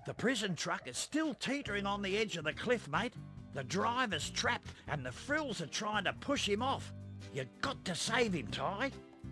The prison truck is still teetering on the edge of the cliff, mate. The driver's trapped and the frills are trying to push him off. You got to save him, Ty.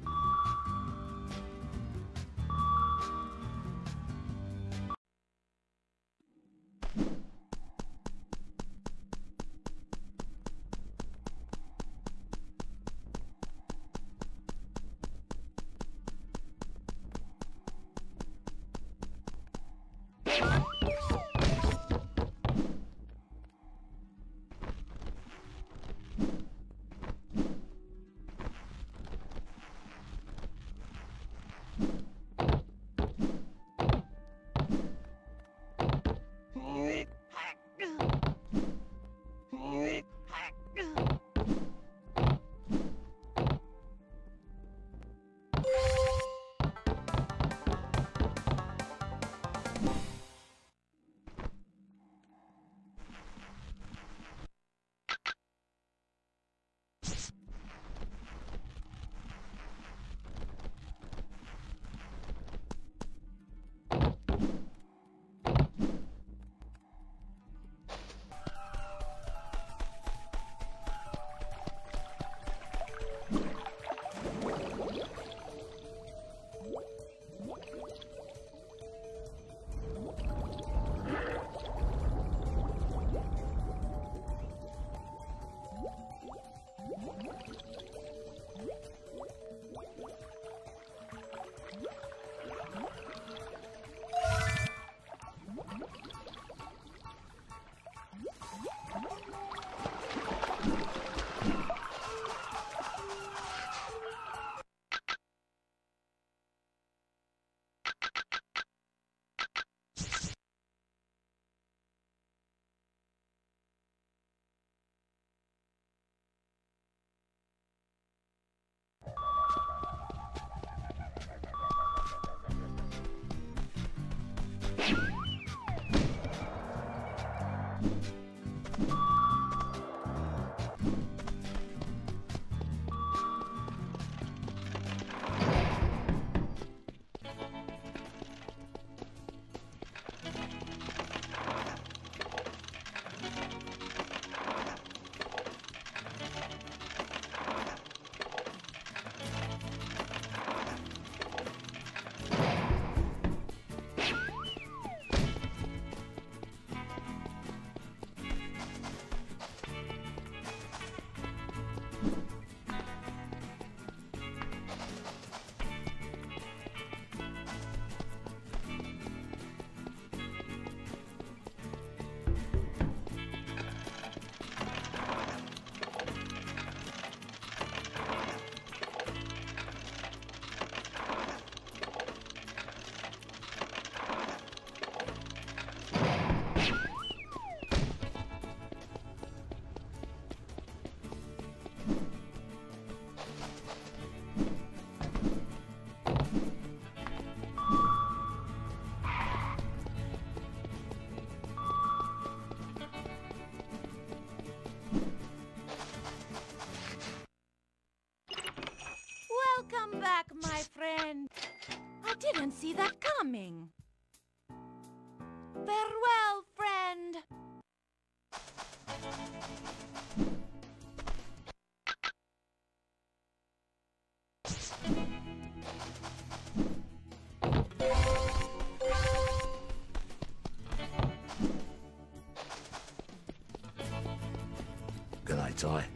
Welcome back, my friend. I didn't see that coming. Farewell, friend. Good night, Ty.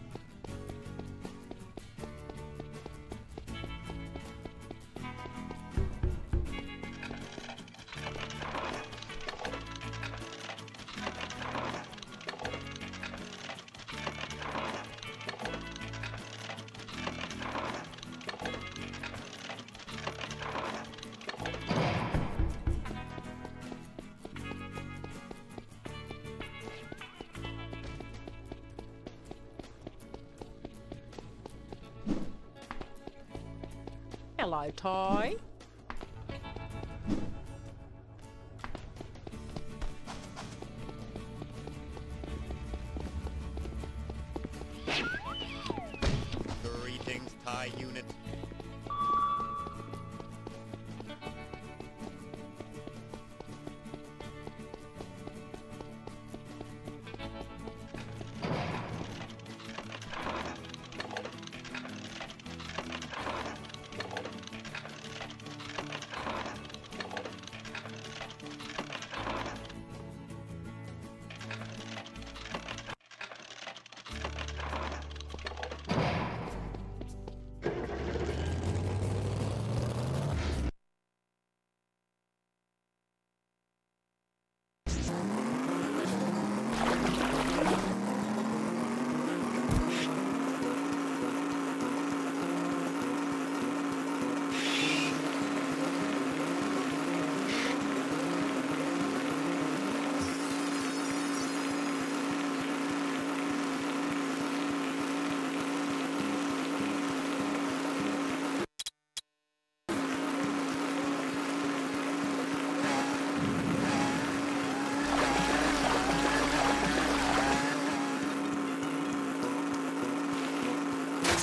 Hello, Ty. Greetings, Ty unit.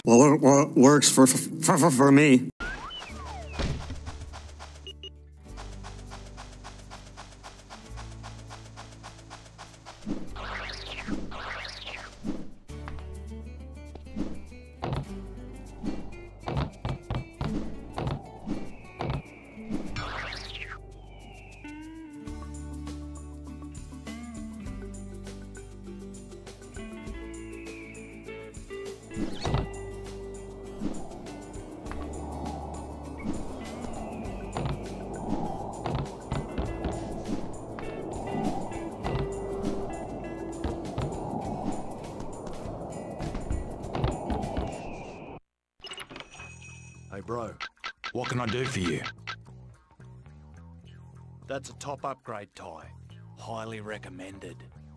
Well, it works for me. Hey bro, what can I do for you? That's a top upgrade, Ty. Highly recommended.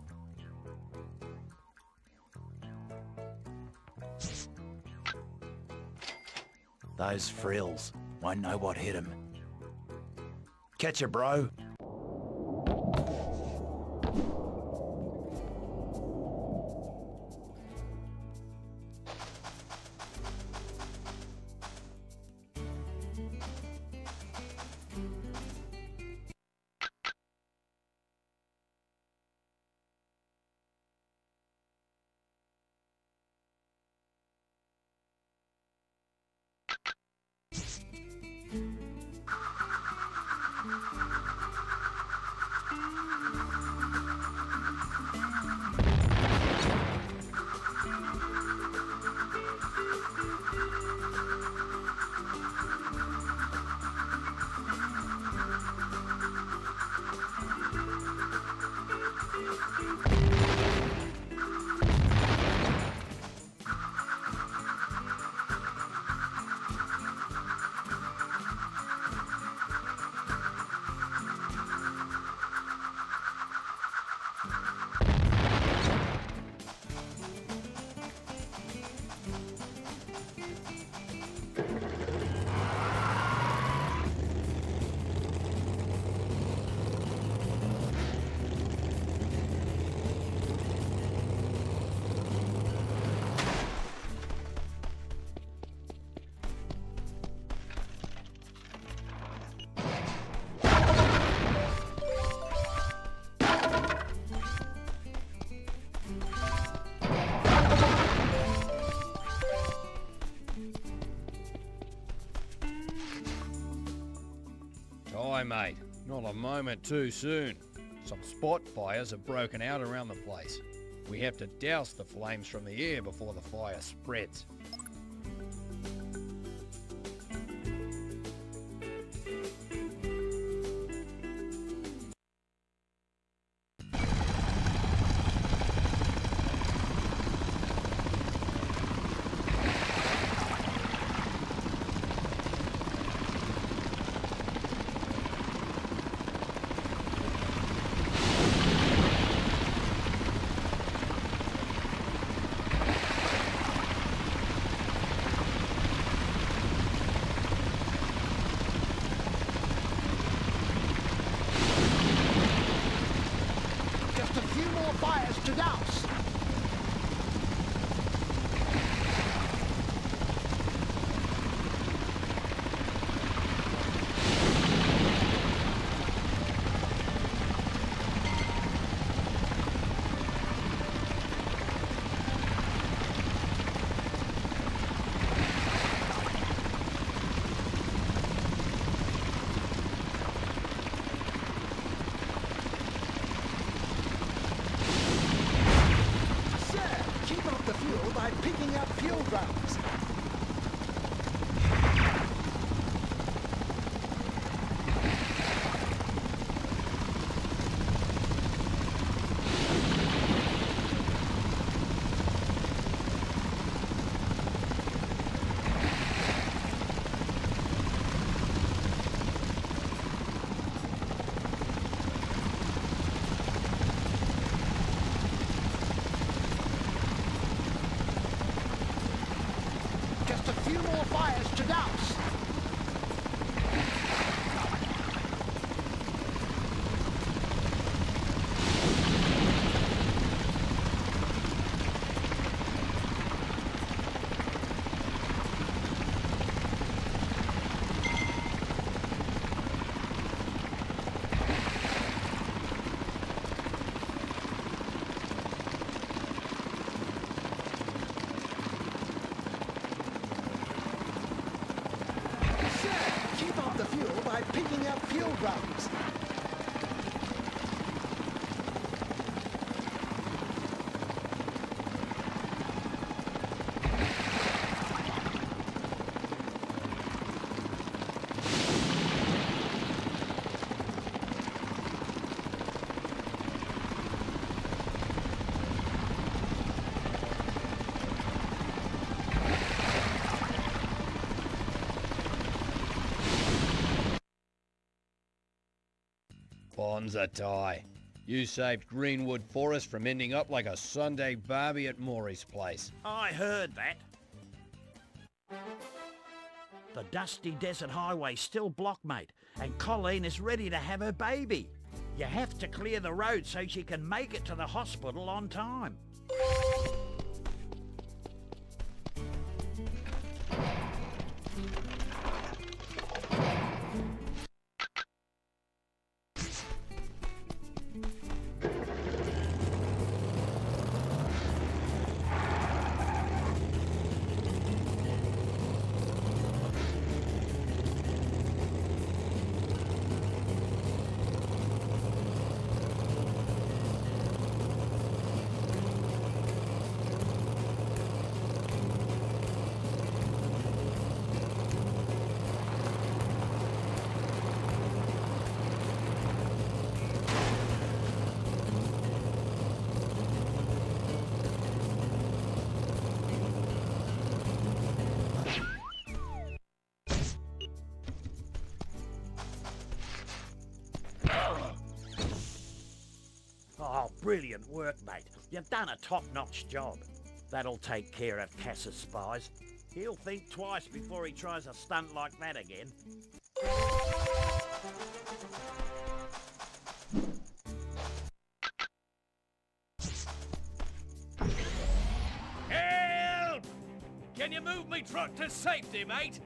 Those frills won't know what hit 'em. Catch ya, bro. Aye, mate. Not a moment too soon. Some spot fires have broken out around the place. We have to douse the flames from the air before the fire spreads. Fires to douse. By picking up fuel drums. Wowza, Ty. You saved Greenwood Forest from ending up like a Sunday barbie at Maury's place. I heard that. The dusty desert highway's still blocked, mate, and Colleen is ready to have her baby. You have to clear the road so she can make it to the hospital on time. Oh, brilliant work, mate. You've done a top-notch job. That'll take care of Cass's spies. He'll think twice before he tries a stunt like that again. Help! Can you move me truck to safety, mate?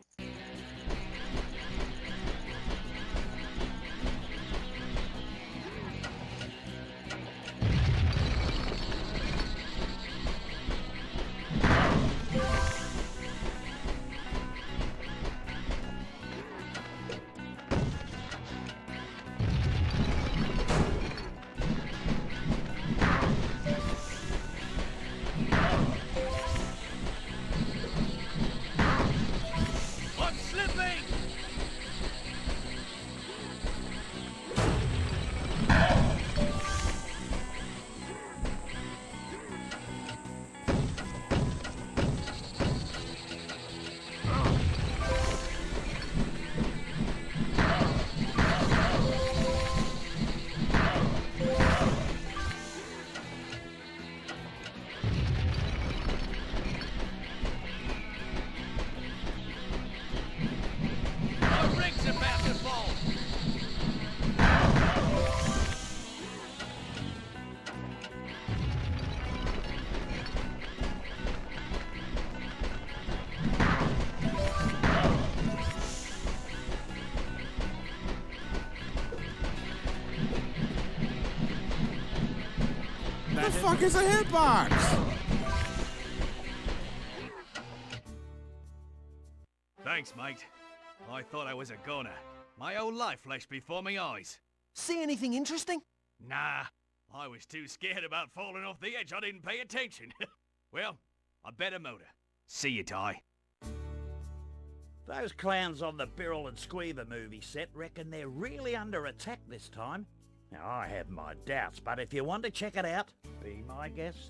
The fuck is a hitbox? Thanks, mate. I thought I was a goner. My whole life flashed before my eyes. See anything interesting? Nah, I was too scared about falling off the edge I didn't pay attention. Well, I better motor. See you, Ty. Those clowns on the Birrell and Squeaver movie set reckon they're really under attack this time. Now, I have my doubts, but if you want to check it out, be my guest.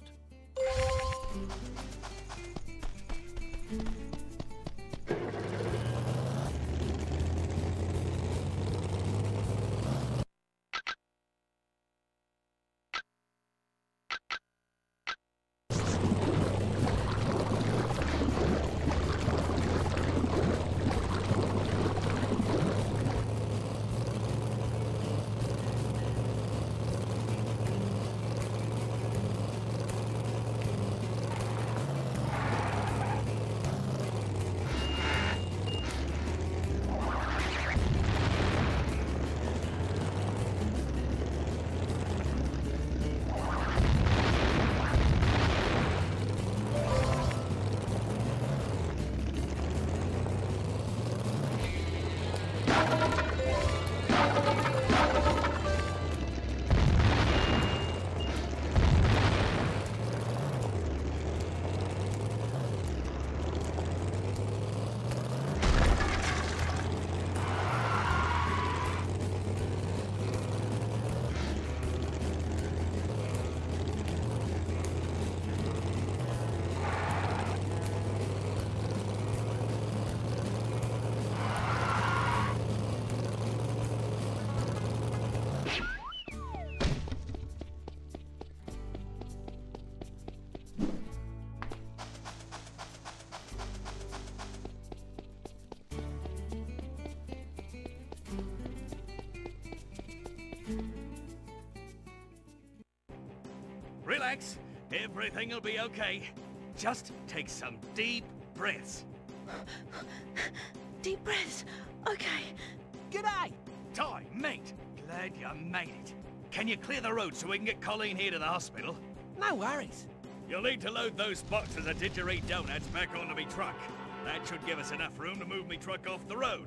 Relax. Everything'll be okay. Just take some deep breaths. Deep breaths. Okay. G'day! Ty, mate. Glad you made it. Can you clear the road so we can get Colleen here to the hospital? No worries. You'll need to load those boxes of didgeridoo donuts back onto me truck. That should give us enough room to move me truck off the road.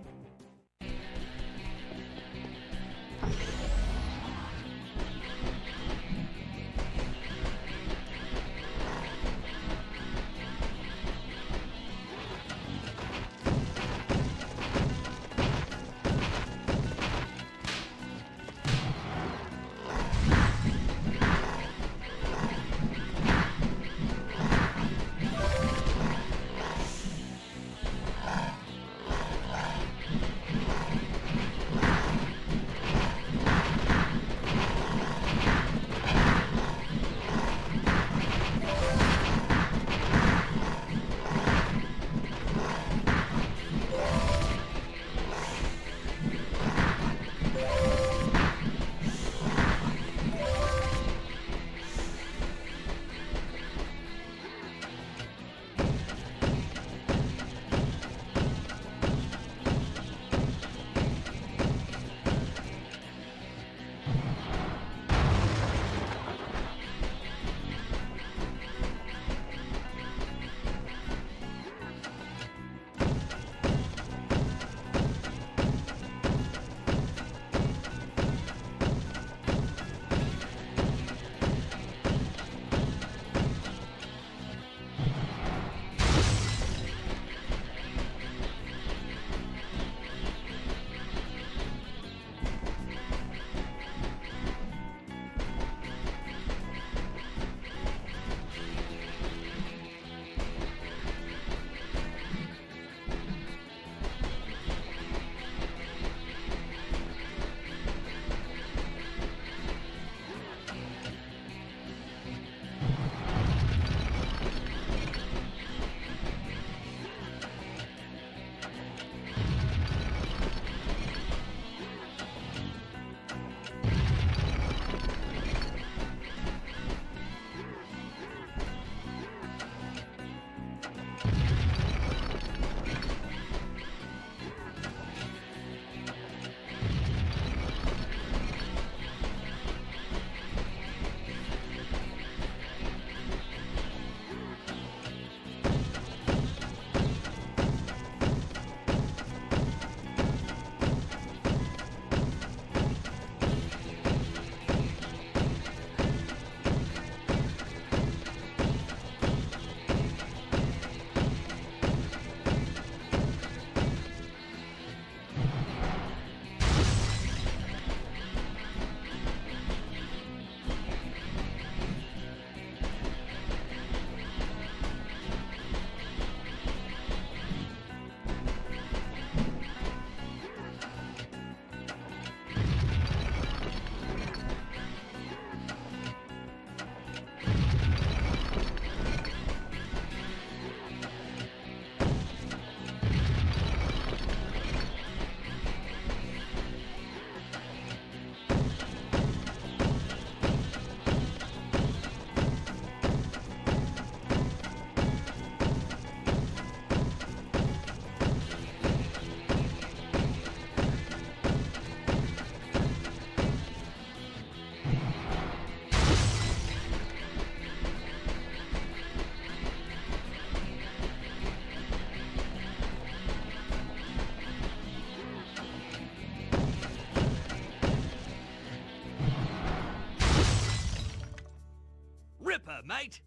Mate.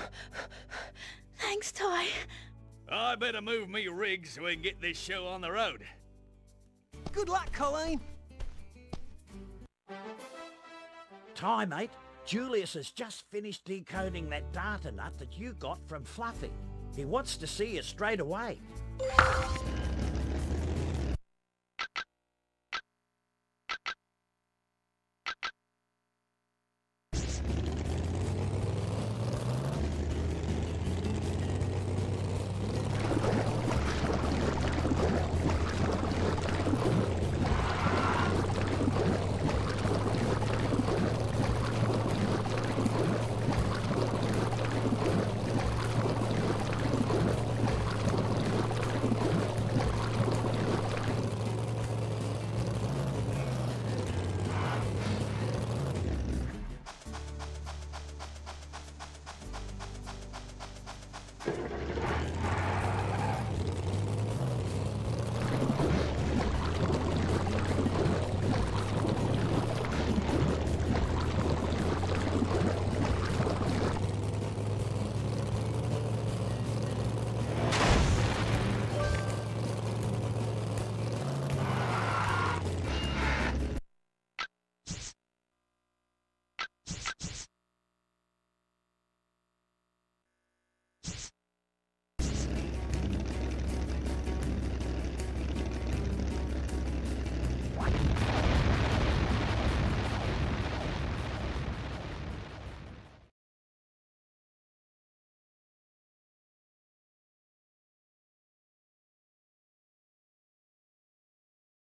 Thanks, Ty. I better move me rig so we can get this show on the road. Good luck, Colleen. Ty, mate, Julius has just finished decoding that data nut that you got from Fluffy. He wants to see you straight away.